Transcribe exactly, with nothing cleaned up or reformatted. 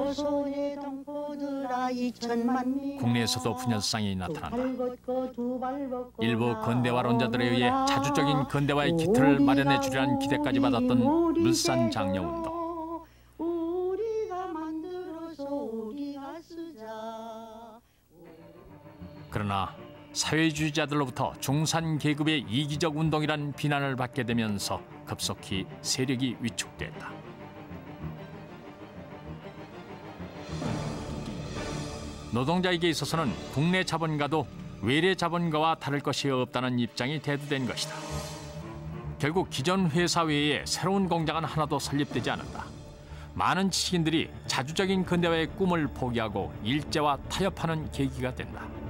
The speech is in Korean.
국내에서도 분열상이 나타난다. 일부 건대화론자들에 의해 자주적인 건대화의 기틀을 마련해 주려는 기대까지 받았던 물산 장려운동. 그러나 사회주의자들로부터 중산 계급의 이기적 운동이란 비난을 받게 되면서 급속히 세력이 위축됐다. 노동자에게 있어서는 국내 자본가도 외래 자본가와 다를 것이 없다는 입장이 대두된 것이다. 결국 기존 회사 외에 새로운 공장은 하나도 설립되지 않았다. 많은 지식인들이 자주적인 근대화의 꿈을 포기하고 일제와 타협하는 계기가 된다.